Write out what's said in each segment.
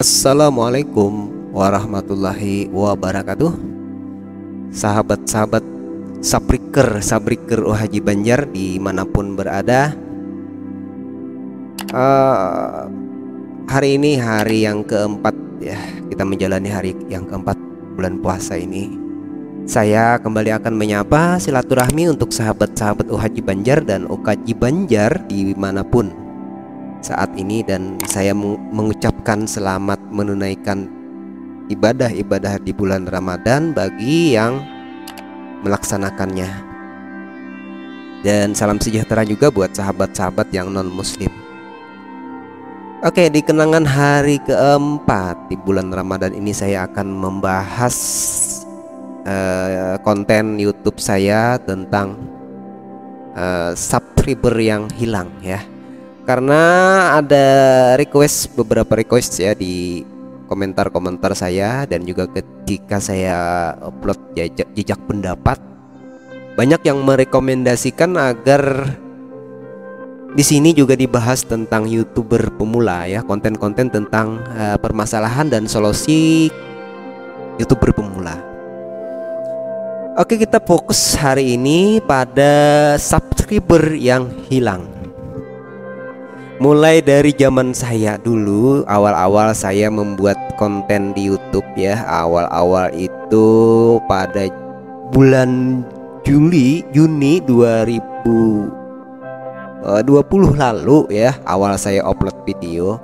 Assalamualaikum warahmatullahi wabarakatuh. Sahabat-sahabat sabriker Haji Banjar dimanapun berada, hari ini hari yang keempat ya, kita menjalani hari yang keempat bulan puasa ini. Saya kembali akan menyapa silaturahmi untuk sahabat-sahabat Haji Banjar dan Haji Banjar dimanapun saat ini, dan saya mengucapkan selamat menunaikan ibadah-ibadah di bulan Ramadan bagi yang melaksanakannya, dan salam sejahtera juga buat sahabat-sahabat yang non muslim. Oke, di kenangan hari keempat di bulan Ramadan ini saya akan membahas konten YouTube saya tentang subscriber yang hilang ya. Karena ada beberapa request ya di komentar-komentar saya, dan juga ketika saya upload jejak pendapat, banyak yang merekomendasikan agar di sini juga dibahas tentang YouTuber pemula ya, konten-konten tentang permasalahan dan solusi YouTuber pemula. Oke, kita fokus hari ini pada subscriber yang hilang. Mulai dari zaman saya dulu, awal-awal saya membuat konten di YouTube ya, awal-awal itu pada bulan Juni 2020 lalu ya, awal saya upload video.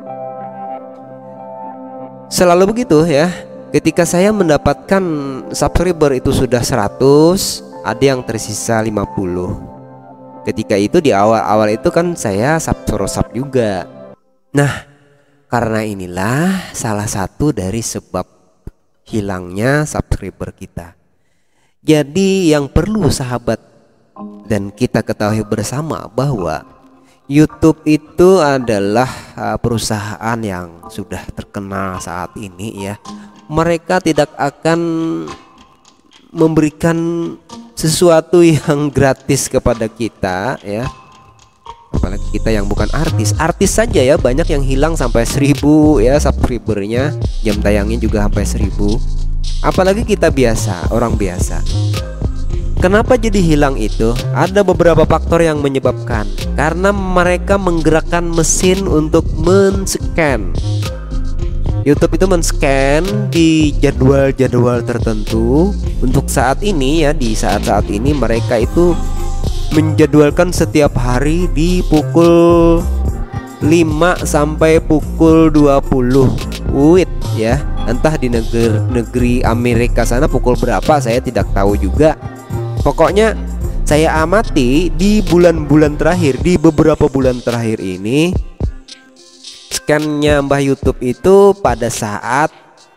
Selalu begitu ya, ketika saya mendapatkan subscriber itu sudah 100, ada yang tersisa 50. Ketika itu di awal-awal itu kan saya sub juga. Nah, karena inilah salah satu dari sebab hilangnya subscriber kita. Jadi yang perlu sahabat dan kita ketahui bersama bahwa YouTube itu adalah perusahaan yang sudah terkenal saat ini ya. Mereka tidak akan memberikan sesuatu yang gratis kepada kita ya, apalagi kita yang bukan artis saja ya, banyak yang hilang sampai 1000 ya subscribernya, jam tayangnya juga sampai 1000, apalagi kita orang biasa. Kenapa jadi hilang itu? Ada beberapa faktor yang menyebabkan, karena mereka menggerakkan mesin untuk men-scan. YouTube itu men-scan di jadwal-jadwal tertentu. Untuk saat ini ya, di saat-saat ini mereka itu menjadwalkan setiap hari di pukul 5 sampai pukul 20 WIB ya. Entah di negeri Amerika sana pukul berapa saya tidak tahu juga. Pokoknya saya amati di bulan-bulan terakhir, di beberapa bulan terakhir ini, scan-nya Mbah YouTube itu pada saat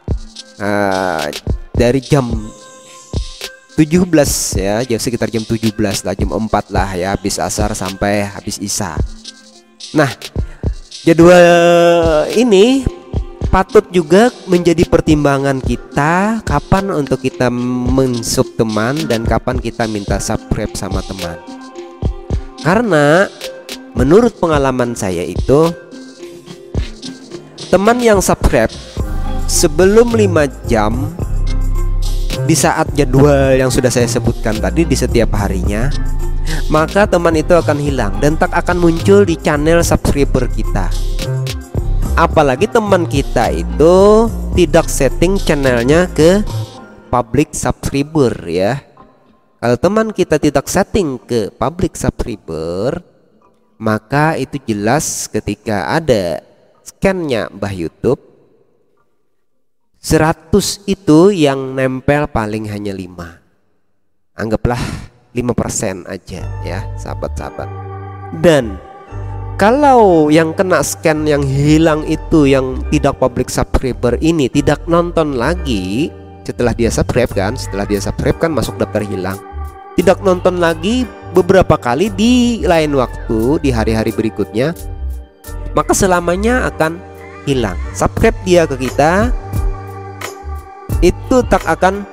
dari jam 17 ya, sekitar jam 17 lah, jam 4 lah ya, habis asar sampai habis isya. Nah, jadwal ini patut juga menjadi pertimbangan kita kapan untuk kita mensub teman dan kapan kita minta subscribe sama teman. Karena menurut pengalaman saya itu, teman yang subscribe sebelum 5 jam di saat jadwal yang sudah saya sebutkan tadi di setiap harinya, maka teman itu akan hilang dan tak akan muncul di channel subscriber kita. Apalagi teman kita itu tidak setting channelnya ke public subscriber ya. Kalau teman kita tidak setting ke public subscriber, maka itu jelas ketika ada scan-nya Mbah YouTube, 100 itu yang nempel paling hanya 5. Anggaplah 5% aja ya sahabat-sahabat. Dan kalau yang kena scan yang hilang itu, yang tidak public subscriber ini, tidak nonton lagi setelah dia subscribe kan, masuk daftar hilang, tidak nonton lagi beberapa kali di lain waktu, di hari-hari berikutnya, maka selamanya akan hilang. Subscribe dia ke kita itu tak akan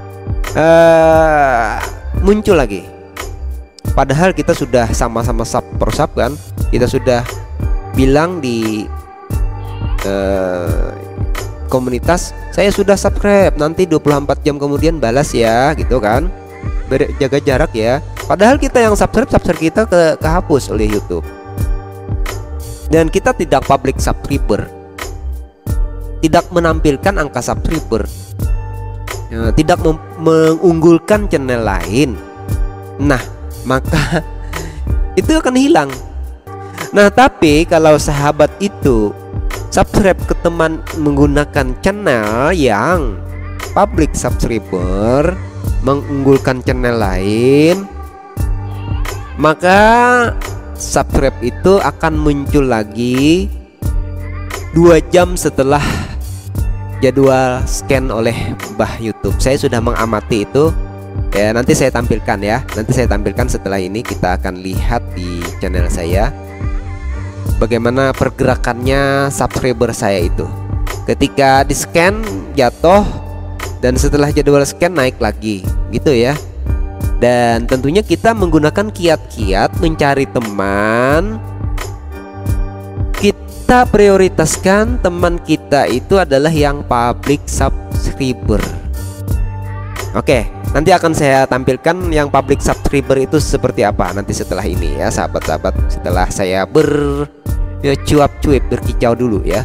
muncul lagi. Padahal kita sudah sama-sama sub kan, kita sudah bilang di komunitas, saya sudah subscribe, nanti 24 jam kemudian balas ya, gitu kan. Jaga jarak ya. Padahal kita yang subscribe kita kehapus oleh YouTube. Dan kita tidak public subscriber, tidak menampilkan angka subscriber, tidak mengunggulkan channel lain. Nah, maka itu akan hilang. Nah, tapi kalau sahabat itu subscribe ke teman menggunakan channel yang public subscriber, mengunggulkan channel lain, maka subscribe itu akan muncul lagi 2 jam setelah jadwal scan oleh Mbah YouTube. Saya sudah mengamati itu ya, nanti saya tampilkan ya. Nanti saya tampilkan setelah ini, kita akan lihat di channel saya bagaimana pergerakannya subscriber saya itu. Ketika di scan jatuh, dan setelah jadwal scan naik lagi, gitu ya. Dan tentunya kita menggunakan kiat-kiat mencari teman. Kita prioritaskan teman kita itu adalah yang public subscriber. Oke, nanti akan saya tampilkan yang public subscriber itu seperti apa nanti setelah ini ya, sahabat-sahabat. Setelah saya cuap-cuip, berkicau dulu ya.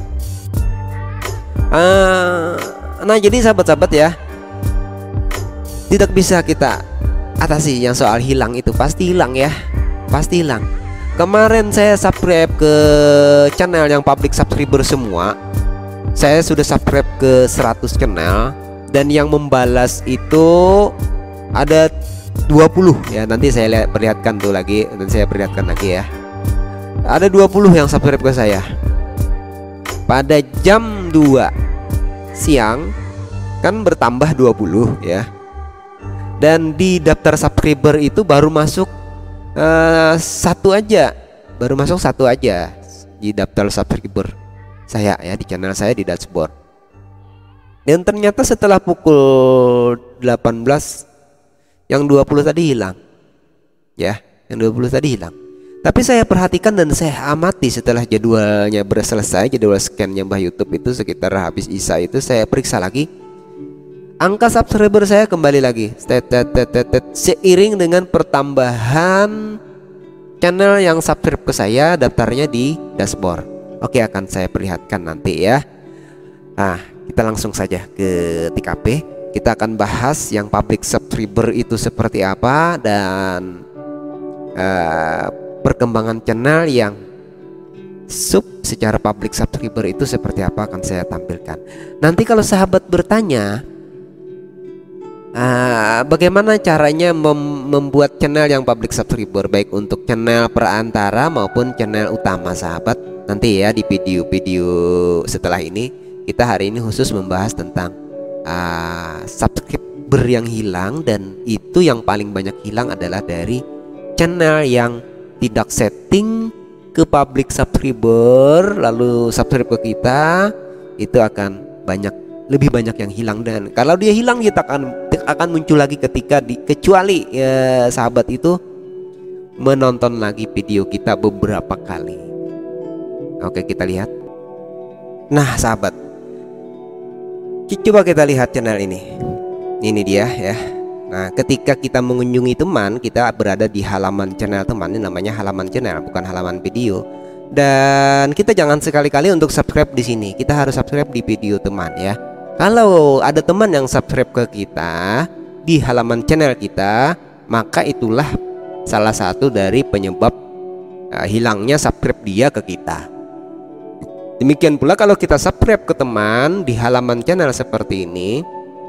Nah, jadi sahabat-sahabat ya, tidak bisa kita atasi yang soal hilang itu, pasti hilang ya, pasti hilang. Kemarin saya subscribe ke channel yang public subscriber semua. Saya sudah subscribe ke 100 channel, dan yang membalas itu ada 20 ya. Nanti saya perlihatkan tuh lagi, dan saya perlihatkan lagi ya. Ada 20 yang subscribe ke saya pada jam 2 siang, kan bertambah 20 ya. Dan di daftar subscriber itu baru masuk satu aja, di daftar subscriber saya ya, di channel saya, di dashboard. Dan ternyata setelah pukul 18 yang 20 tadi hilang ya, yang 20 tadi hilang. Tapi saya perhatikan dan saya amati setelah jadwalnya selesai, jadwal scan-nya Mbah YouTube itu sekitar habis Isya itu, saya periksa lagi. Angka subscriber saya kembali lagi seiring dengan pertambahan channel yang subscribe ke saya, daftarnya di dashboard. Oke, akan saya perlihatkan nanti ya. Nah, kita langsung saja ke TKP. Kita akan bahas yang public subscriber itu seperti apa, dan perkembangan channel yang sub secara public subscriber itu seperti apa akan saya tampilkan. Nanti kalau sahabat bertanya bagaimana caranya membuat channel yang public subscriber, baik untuk channel perantara maupun channel utama, sahabat, nanti ya di video-video setelah ini. Kita hari ini khusus membahas tentang subscriber yang hilang, dan itu yang paling banyak hilang adalah dari channel yang tidak setting ke public subscriber lalu subscribe ke kita, itu akan lebih banyak yang hilang. Dan kalau dia hilang, kita akan muncul lagi ketika kecuali sahabat itu menonton lagi video kita beberapa kali. Oke, kita lihat. Nah, sahabat, coba kita lihat channel ini. Ini dia ya. Nah, ketika kita mengunjungi teman, kita berada di halaman channel teman. Ini namanya halaman channel, bukan halaman video. Dan kita jangan sekali-kali untuk subscribe di sini. Kita harus subscribe di video teman ya. Kalau ada teman yang subscribe ke kita di halaman channel kita, maka itulah salah satu dari penyebab hilangnya subscribe dia ke kita. Demikian pula kalau kita subscribe ke teman di halaman channel seperti ini,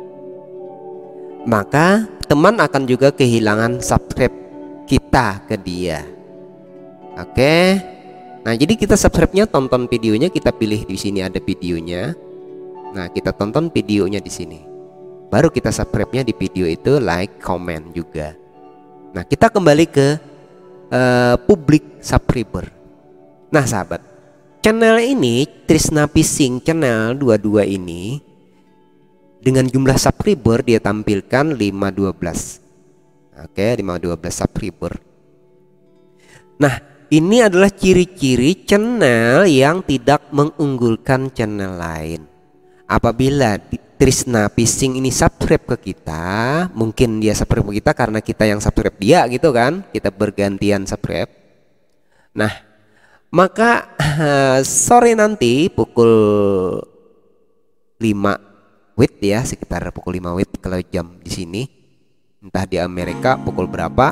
maka teman akan juga kehilangan subscribe kita ke dia. Oke. Nah, jadi kita subscribe-nya, tonton videonya, kita pilih di sini ada videonya. Nah, kita tonton videonya di sini. Baru kita subscribe-nya di video itu, like, comment juga. Nah, kita kembali ke public subscriber. Nah, sahabat, channel ini Trisna Pising channel 22 ini dengan jumlah subscriber dia tampilkan 512. Oke, 512 subscriber. Nah, ini adalah ciri-ciri channel yang tidak mengunggulkan channel lain. apabila Trisna Fishing ini subscribe ke kita, mungkin dia subscribe ke kita karena kita yang subscribe dia gitu kan, kita bergantian subscribe. Nah, maka sore nanti pukul 5 WIB ya, sekitar pukul 5 WIB kalau jam di sini. Entah di Amerika pukul berapa.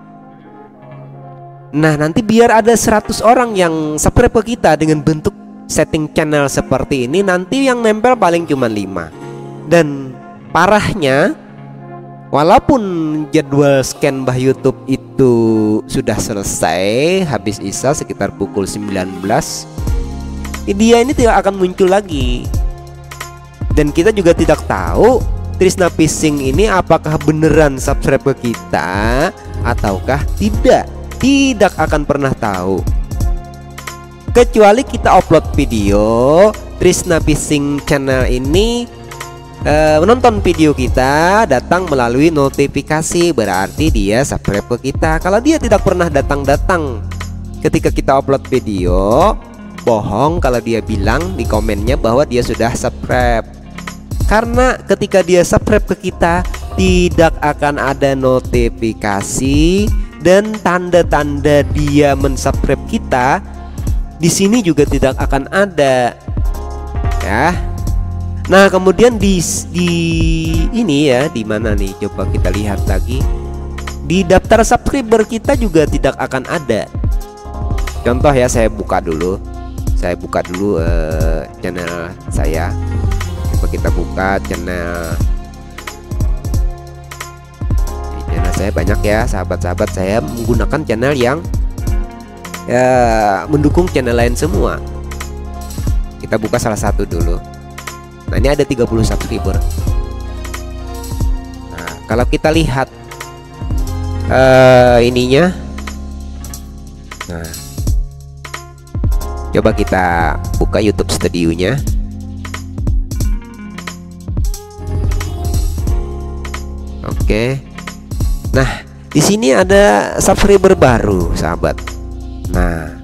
Nah, nanti biar ada 100 orang yang subscribe ke kita dengan bentuk setting channel seperti ini, nanti yang nempel paling cuma 5. Dan parahnya, walaupun jadwal scan Mbah YouTube itu sudah selesai habis Isya sekitar pukul 19, dia ini tidak akan muncul lagi. Dan kita juga tidak tahu Trisna Fishing ini apakah beneran subscribe ke kita ataukah tidak. Tidak akan pernah tahu, kecuali kita upload video. Trisna Fishing channel ini menonton video kita, datang melalui notifikasi, berarti dia subscribe ke kita. Kalau dia tidak pernah datang-datang ketika kita upload video, bohong kalau dia bilang di komennya bahwa dia sudah subscribe. Karena ketika dia subscribe ke kita, tidak akan ada notifikasi dan tanda-tanda dia mensubscribe kita di sini juga tidak akan ada ya. Nah, kemudian di ini ya, di mana nih? Coba kita lihat lagi. Di daftar subscriber kita juga tidak akan ada. Contoh ya, saya buka dulu. Saya buka dulu channel saya. Coba kita buka channel. Channel saya banyak ya, sahabat-sahabat. Saya menggunakan channel yang mendukung channel lain semua. Kita buka salah satu dulu. Nah, ini ada 30 subscriber. Nah, kalau kita lihat ininya, nah, coba kita buka YouTube Studio-nya. Oke. Nah, di sini ada subscriber baru, sahabat. Nah,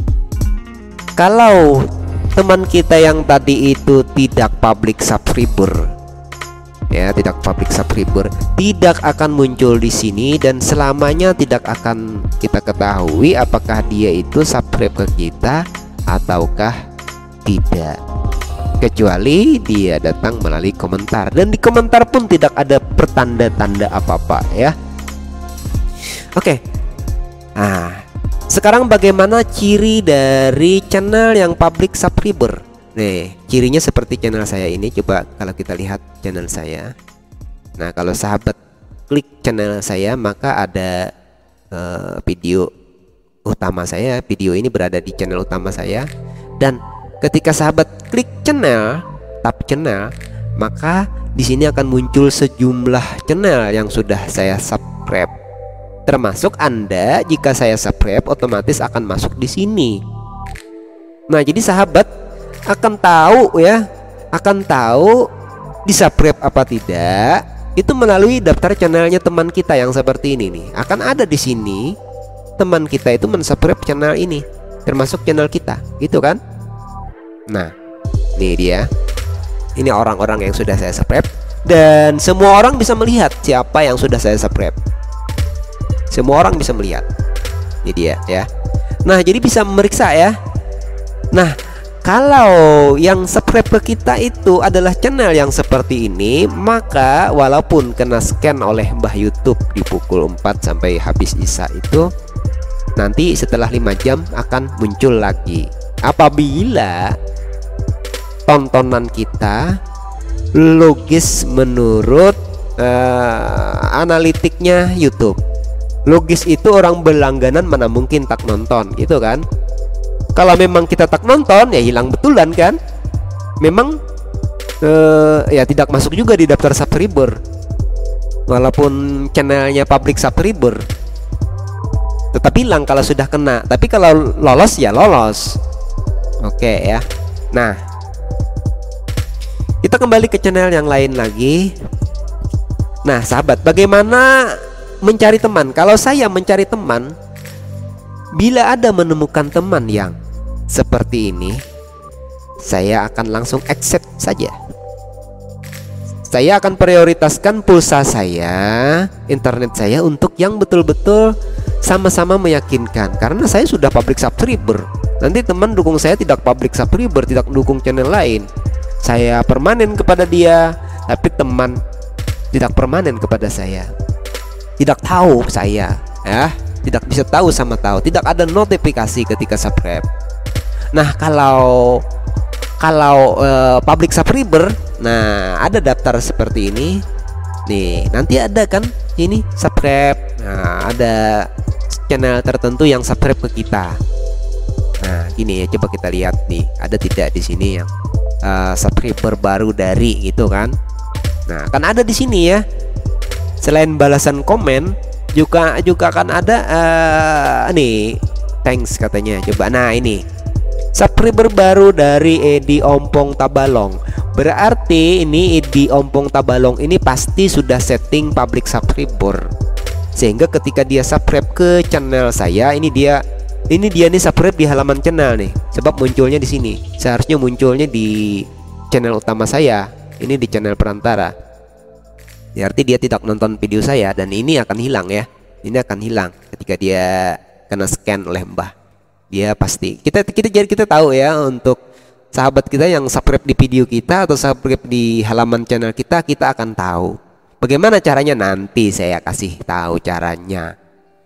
kalau teman kita yang tadi itu tidak public subscriber ya, tidak public subscriber, tidak akan muncul di sini dan selamanya tidak akan kita ketahui apakah dia itu subscribe ke kita ataukah tidak, kecuali dia datang melalui komentar, dan di komentar pun tidak ada pertanda-tanda apa-apa ya. Oke. Nah, sekarang bagaimana ciri dari channel yang public subscriber? Nih, cirinya seperti channel saya ini. Coba kalau kita lihat channel saya. Nah, kalau sahabat klik channel saya, maka ada video utama saya. Video ini berada di channel utama saya. Dan ketika sahabat klik channel, tab channel, maka di sini akan muncul sejumlah channel yang sudah saya subscribe. Termasuk Anda, jika saya subscribe otomatis akan masuk di sini. Nah, jadi sahabat akan tahu ya, akan tahu di subscribe apa tidak itu melalui daftar channelnya teman kita yang seperti ini nih. Akan ada di sini teman kita itu mensubscribe channel ini, termasuk channel kita, gitu kan? Nah, ini dia. Ini orang-orang yang sudah saya subscribe, dan semua orang bisa melihat siapa yang sudah saya subscribe. Semua orang bisa melihat. Ini dia ya. Nah, jadi bisa memeriksa ya. Nah, kalau yang subscribe ke kita itu adalah channel yang seperti ini, maka walaupun kena scan oleh Mbah YouTube di pukul 4 sampai habis Isya itu, nanti setelah 5 jam akan muncul lagi. Apabila tontonan kita logis menurut analitiknya YouTube. Logis itu orang berlangganan mana mungkin tak nonton, gitu kan? Kalau memang kita tak nonton ya hilang betulan kan? Memang ya tidak masuk juga di daftar subscriber, walaupun channelnya public subscriber, tetap hilang kalau sudah kena. Tapi kalau lolos ya lolos. Oke ya. Nah, kita kembali ke channel yang lain lagi. Nah, sahabat, bagaimana mencari teman? Kalau saya mencari teman, bila ada menemukan teman yang seperti ini, saya akan langsung accept saja. Saya akan prioritaskan pulsa saya, internet saya untuk yang betul-betul sama-sama meyakinkan. Karena saya sudah public subscriber. Nanti teman dukung saya tidak public subscriber, tidak dukung channel lain. Saya permanen kepada dia, tapi teman tidak permanen kepada saya. Tidak tahu saya, ya, tidak bisa tahu sama tahu. Tidak ada notifikasi ketika subscribe. Nah, kalau public subscriber, nah ada daftar seperti ini nih, nanti ada kan ini subscribe. Nah, ada channel tertentu yang subscribe ke kita. Nah gini ya, coba kita lihat nih, ada tidak di sini yang subscriber baru dari gitu kan. Nah kan ada di sini ya, selain balasan komen juga kan ada nih thanks katanya. Coba, nah ini subscriber baru dari Edi Ompong Tabalong. Berarti ini Edi Ompong Tabalong ini pasti sudah setting public subscriber. Sehingga ketika dia subscribe ke channel saya, ini dia nih subscribe di halaman channel nih. Sebab munculnya di sini. Seharusnya munculnya di channel utama saya. Ini di channel perantara. Berarti dia tidak nonton video saya dan ini akan hilang ya. Ini akan hilang ketika dia kena scan oleh Mbah. Dia pasti kita tahu ya, untuk sahabat kita yang subscribe di video kita atau subscribe di halaman channel kita akan tahu bagaimana caranya. Nanti saya kasih tahu caranya.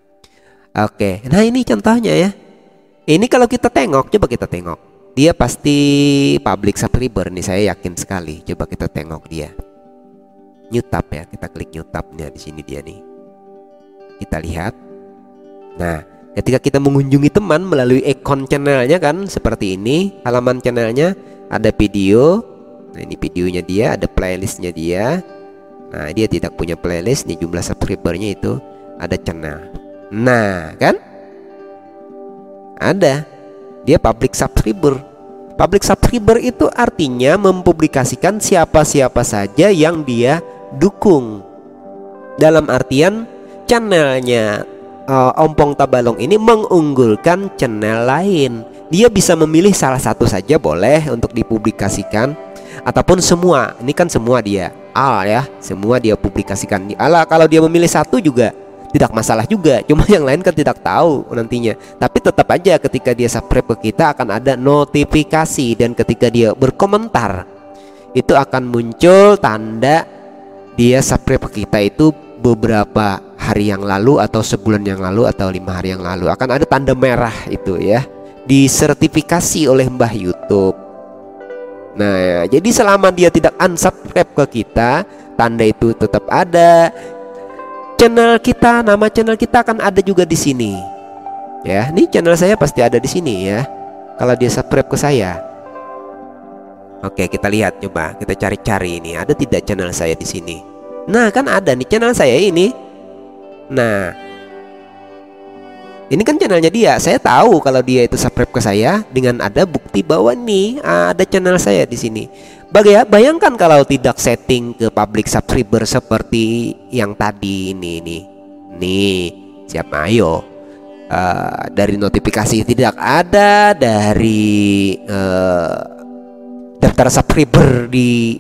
Oke, nah ini contohnya ya. Ini kalau kita tengok, coba kita tengok, dia pasti public subscriber nih, saya yakin sekali. Coba kita tengok dia new tab ya, kita klik new tabnya di sini dia nih, kita lihat. Nah ketika kita mengunjungi teman melalui ikon channelnya kan seperti ini, halaman channelnya ada video. Nah ini videonya dia, ada playlistnya dia. Nah dia tidak punya playlist nih, jumlah subscribernya itu ada channel. Nah kan ada, dia public subscriber. Public subscriber itu artinya mempublikasikan siapa-siapa saja yang dia dukung. Dalam artian channelnya Ompong Tabalong ini mengunggulkan channel lain. Dia bisa memilih salah satu saja boleh untuk dipublikasikan, ataupun semua. Ini kan semua dia ya, semua dia publikasikan. Kalau dia memilih satu juga tidak masalah juga. Cuma yang lain kan tidak tahu nantinya. Tapi tetap aja ketika dia subscribe ke kita akan ada notifikasi. Dan ketika dia berkomentar itu akan muncul tanda dia subscribe ke kita itu beberapa hari yang lalu, atau sebulan yang lalu, atau 5 hari yang lalu. Akan ada tanda merah itu ya, disertifikasi oleh Mbah YouTube. Nah ya, jadi selama dia tidak unsubscribe ke kita, tanda itu tetap ada. Channel kita, nama channel kita akan ada juga di sini. Ya, ini channel saya pasti ada di sini ya, kalau dia subscribe ke saya. Oke, kita lihat, coba kita cari-cari ini, ada tidak channel saya di sini. Nah, kan ada nih channel saya ini. Nah, ini kan channelnya dia. Saya tahu kalau dia itu subscribe ke saya dengan ada bukti bahwa nih ada channel saya di sini. Bayangkan kalau tidak setting ke public subscriber seperti yang tadi ini nih. Nih, siapa ayo? Dari notifikasi tidak ada, dari daftar subscriber di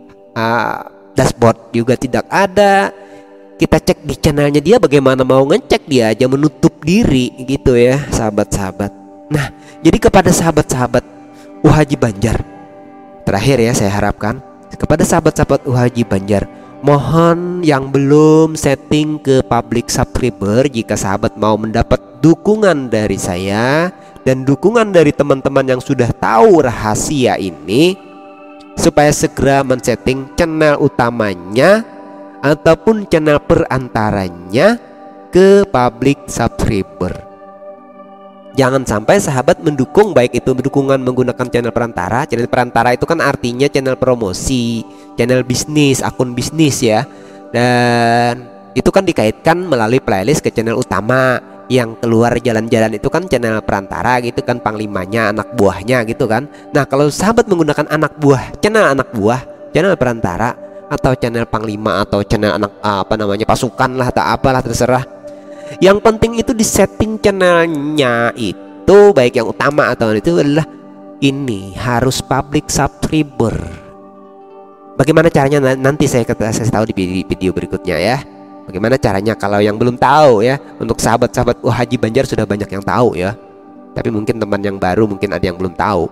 dashboard juga tidak ada. Kita cek di channelnya dia, bagaimana mau ngecek, dia aja menutup diri gitu ya sahabat-sahabat. Nah jadi kepada sahabat-sahabat UHaji Banjar, terakhir ya saya harapkan kepada sahabat-sahabat UHaji Banjar, mohon yang belum setting ke public subscriber, jika sahabat mau mendapat dukungan dari saya dan dukungan dari teman-teman yang sudah tahu rahasia ini, supaya segera men-setting channel utamanya ataupun channel perantaranya ke public subscriber. Jangan sampai sahabat mendukung, baik itu dukungan menggunakan channel perantara. Channel perantara itu kan artinya channel promosi, channel bisnis, akun bisnis ya. Dan itu kan dikaitkan melalui playlist ke channel utama. Yang keluar jalan-jalan itu kan channel perantara gitu kan, panglimanya, anak buahnya gitu kan. Nah kalau sahabat menggunakan anak buah, channel perantara, atau channel panglima, atau channel anak pasukan lah, tak apalah, terserah. Yang penting itu di setting channelnya itu, baik yang utama atau itu adalah ini harus public subscriber. Bagaimana caranya nanti saya kasih tahu di video berikutnya ya. Bagaimana caranya kalau yang belum tahu ya. Untuk sahabat-sahabat Haji Banjar sudah banyak yang tahu ya. Tapi mungkin teman yang baru mungkin ada yang belum tahu.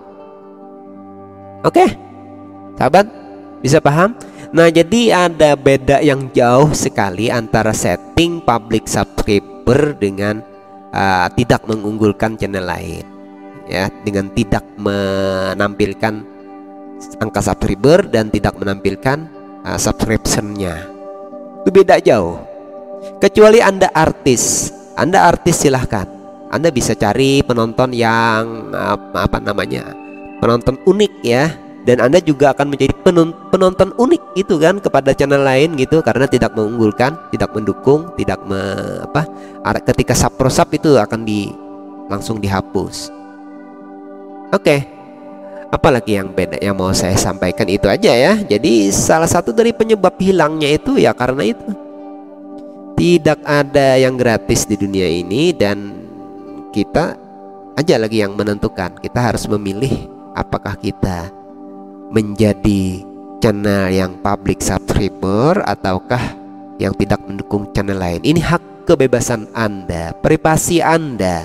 Oke, sahabat bisa paham? Nah, jadi ada beda yang jauh sekali antara setting public subscriber dengan tidak mengunggulkan channel lain ya, dengan tidak menampilkan angka subscriber dan tidak menampilkan subscription-nya. Itu beda jauh. Kecuali Anda artis silahkan. Anda bisa cari penonton yang penonton unik ya. Dan Anda juga akan menjadi penonton unik gitu kan kepada channel lain gitu, karena tidak mengunggulkan, tidak mendukung, tidak ketika sub itu akan langsung dihapus. Oke. Apalagi yang beda yang mau saya sampaikan itu aja ya. Jadi salah satu dari penyebab hilangnya itu ya karena itu. Tidak ada yang gratis di dunia ini, dan kita aja lagi yang menentukan. Kita harus memilih apakah kita menjadi channel yang public subscriber ataukah yang tidak mendukung channel lain. Ini hak kebebasan Anda, privasi Anda.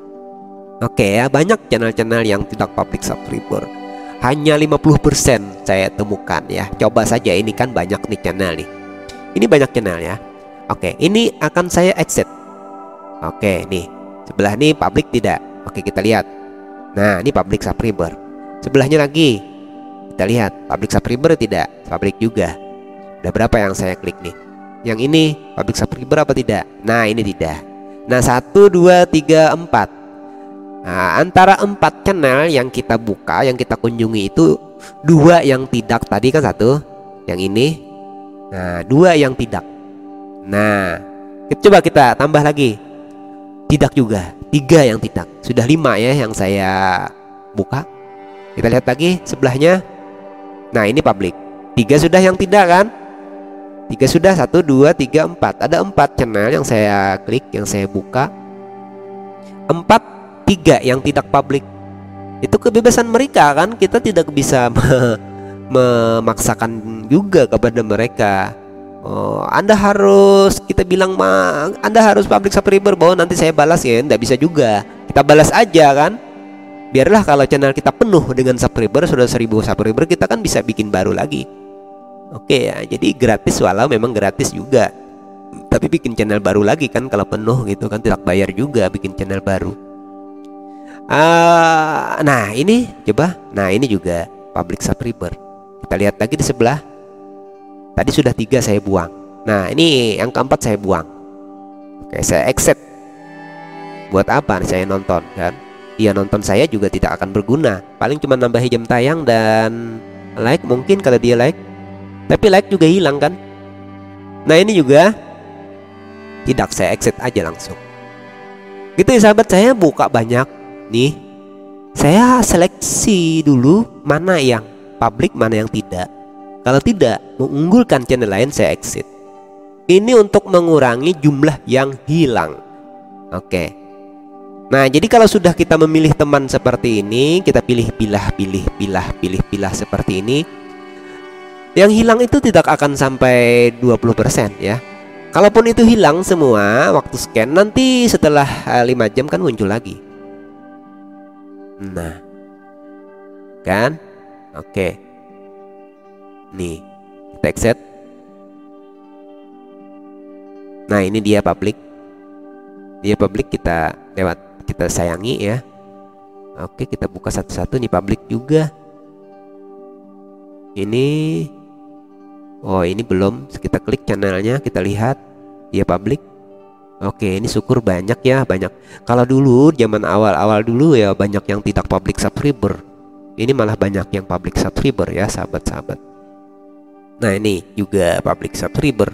Oke ya, banyak channel-channel yang tidak public subscriber. Hanya 50% saya temukan ya. Coba saja, ini kan banyak nih channel nih. Ini banyak channel ya. Oke, ini akan saya exit. Oke, nih. Sebelah nih public tidak. Oke, kita lihat. Nah, ini public subscriber. Sebelahnya lagi. Kita lihat, public subscriber tidak, public juga. Udah berapa yang saya klik nih? Yang ini public subscriber apa tidak? Nah, ini tidak. Nah, 1, 2, 3, 4. Nah, antara 4 channel yang kita buka, yang kita kunjungi itu 2 yang tidak. Tadi kan 1, yang ini. Nah, 2 yang tidak. Nah, coba kita tambah lagi. Tidak juga, 3 yang tidak. Sudah 5 ya yang saya buka. Kita lihat lagi sebelahnya. Nah, ini public. 3 sudah yang tidak kan? 3 sudah, 1, 2, 3, 4. Ada 4 channel yang saya klik, yang saya buka. 4, 3 yang tidak public. Itu kebebasan mereka kan? Kita tidak bisa memaksakan juga kepada mereka. Anda harus, kita bilang Anda harus public subscriber bahwa nanti saya balas ya. Nggak bisa juga. Kita balas aja kan? Biarlah kalau channel kita penuh dengan subscriber, sudah 1000 subscriber, kita kan bisa bikin baru lagi. Oke ya, jadi gratis, walau memang gratis juga. Tapi bikin channel baru lagi kan kalau penuh gitu kan, tidak bayar juga bikin channel baru. Nah ini coba, nah ini juga public subscriber. Kita lihat lagi di sebelah. Tadi sudah 3 saya buang. Nah ini yang keempat saya buang. Oke, saya exit. Buat apa saya nonton kan? Dia nonton saya juga tidak akan berguna. Paling cuma nambah jam tayang dan like mungkin kalau dia like. Tapi like juga hilang kan. Nah ini juga tidak, saya exit aja langsung. Gitu ya sahabat, saya buka banyak nih. Saya seleksi dulu mana yang public, mana yang tidak. Kalau tidak mengunggulkan channel lain, saya exit. Ini untuk mengurangi jumlah yang hilang. Oke. Nah, jadi kalau sudah kita memilih teman seperti ini, kita pilih-pilah seperti ini. Yang hilang itu tidak akan sampai 20% ya. Kalaupun itu hilang semua waktu scan, nanti setelah 5 jam kan muncul lagi. Nah, kan? Oke. Nih, kita exit. Nah, ini dia public. Dia public, kita lewat. Kita sayangi ya. Oke, kita buka satu-satu. Nih public juga. Ini, oh ini belum. Kita klik channelnya, kita lihat dia public. Oke, ini syukur banyak ya, banyak. Kalau dulu zaman awal-awal dulu ya banyak yang tidak public subscriber. Ini malah banyak yang public subscriber ya sahabat-sahabat. Nah ini juga public subscriber.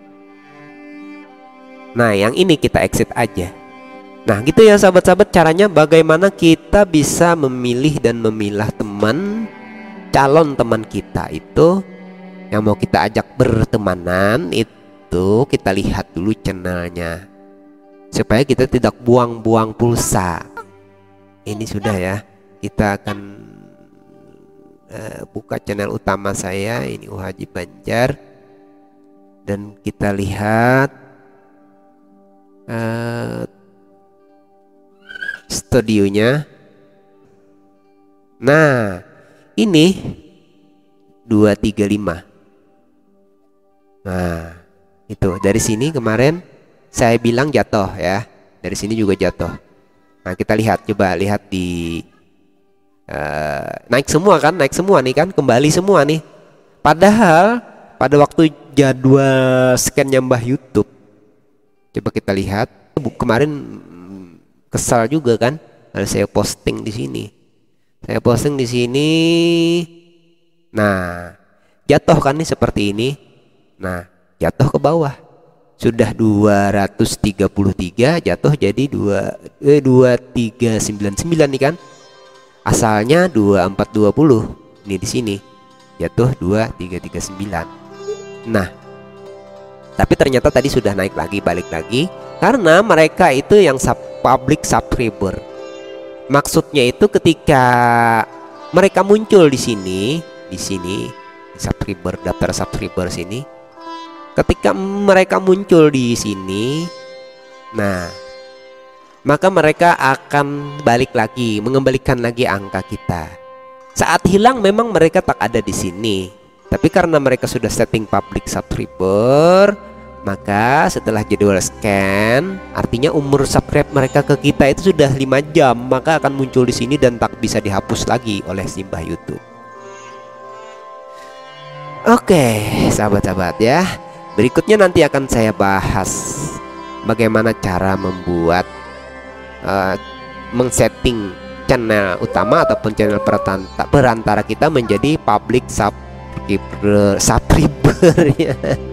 Nah yang ini kita exit aja. Nah gitu ya sahabat-sahabat, caranya bagaimana kita bisa memilih dan memilah teman, calon teman kita itu yang mau kita ajak bertemanan. Itu kita lihat dulu channelnya supaya kita tidak buang-buang pulsa. Ini sudah ya, kita akan buka channel utama saya, ini Haji Banjar, dan kita lihat studionya. Nah, ini 235. Nah, itu dari sini kemarin saya bilang jatuh ya. Dari sini juga jatuh. Nah, kita lihat, coba lihat di naik semua kan, naik semua nih kan, kembali semua nih. Padahal pada waktu jadwal scan-nya Mbah YouTube, coba kita lihat kemarin kesal juga kan, ada saya posting di sini. Saya posting di sini. Nah, jatuh kan nih seperti ini. Nah, jatuh ke bawah. Sudah 233 jatuh jadi 2399 nih kan. Asalnya 2420. Ini di sini jatuh 2339. Nah, tapi ternyata tadi sudah naik lagi, balik lagi karena mereka itu yang public subscriber. Maksudnya itu ketika mereka muncul di sini subscriber, daftar subscriber sini. Ketika mereka muncul di sini, nah, maka mereka akan balik lagi, mengembalikan lagi angka kita. Saat hilang memang mereka tak ada di sini, tapi karena mereka sudah setting public subscriber, maka setelah jadwal scan, artinya umur subscribe mereka ke kita itu sudah 5 jam, maka akan muncul di sini dan tak bisa dihapus lagi oleh Simbah YouTube. Oke, sahabat-sahabat ya. Berikutnya nanti akan saya bahas bagaimana cara membuat men-setting channel utama ataupun channel perantara kita menjadi public subscriber ya.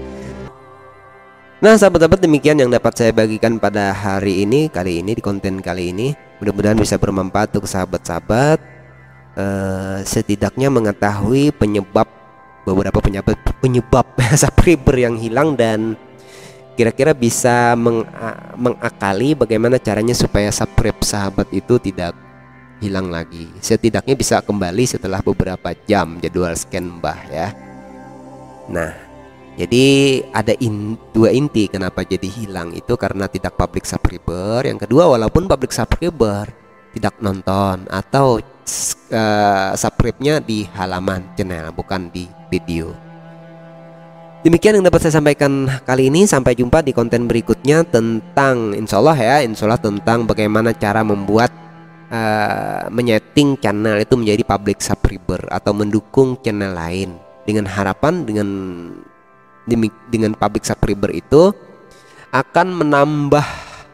Nah, sahabat-sahabat, demikian yang dapat saya bagikan pada hari ini, di konten kali ini. Mudah-mudahan bisa bermanfaat untuk sahabat-sahabat, setidaknya mengetahui beberapa penyebab subscriber yang hilang, dan kira-kira bisa mengakali bagaimana caranya supaya subscribe sahabat itu tidak hilang lagi. Setidaknya bisa kembali setelah beberapa jam jadwal scan Mbah ya. Nah, jadi ada dua inti kenapa jadi hilang itu, karena tidak public subscriber. Yang kedua, walaupun public subscriber tidak nonton atau subscribe-nya di halaman channel bukan di video. Demikian yang dapat saya sampaikan kali ini. Sampai jumpa di konten berikutnya tentang insya Allah tentang bagaimana cara membuat menyeting channel itu menjadi public subscriber atau mendukung channel lain, dengan harapan dengan public subscriber itu akan menambah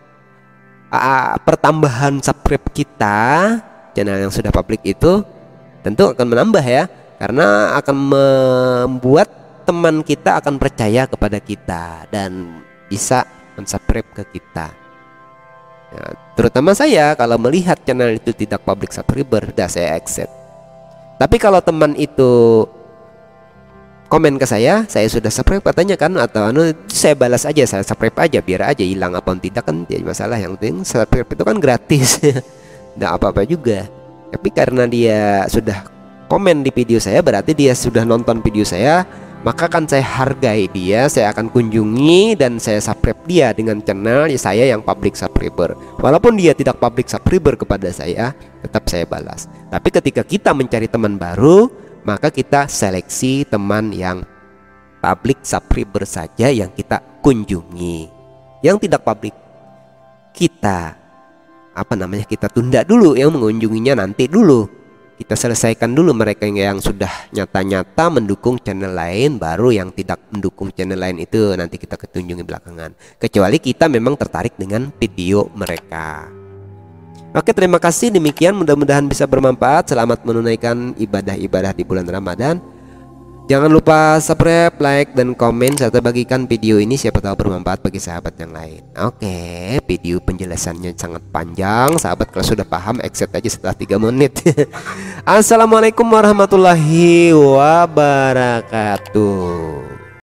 pertambahan subscribe kita. Channel yang sudah public itu tentu akan menambah ya, karena akan membuat teman kita akan percaya kepada kita dan bisa mensubscribe ke kita ya, terutama saya kalau melihat channel itu tidak public subscriber, dah saya accept. Tapi kalau teman itu komen ke saya sudah subscribe katanya kan, atau saya balas aja, saya subscribe aja, biar aja hilang apa tidak kan jadi masalah. Yang penting subscribe itu kan gratis. Nggak apa-apa juga. Tapi karena dia sudah komen di video saya, berarti dia sudah nonton video saya, maka kan saya hargai dia, saya akan kunjungi dan saya subscribe dia dengan channel saya yang public subscriber. Walaupun dia tidak public subscriber kepada saya, tetap saya balas. Tapi ketika kita mencari teman baru, maka kita seleksi teman yang public subscriber saja yang kita kunjungi. Yang tidak public, kita kita tunda dulu, yang mengunjunginya nanti dulu. Kita selesaikan dulu mereka yang sudah nyata-nyata mendukung channel lain, baru yang tidak mendukung channel lain itu nanti kita ketunjungi belakangan. Kecuali kita memang tertarik dengan video mereka. Oke, terima kasih. Demikian, mudah-mudahan bisa bermanfaat. Selamat menunaikan ibadah-ibadah di bulan Ramadan. Jangan lupa subscribe, like, dan komen, serta bagikan video ini, siapa tahu bermanfaat bagi sahabat yang lain. Oke, video penjelasannya sangat panjang. Sahabat kalau sudah paham, exit aja setelah 3 menit. Assalamualaikum warahmatullahi wabarakatuh.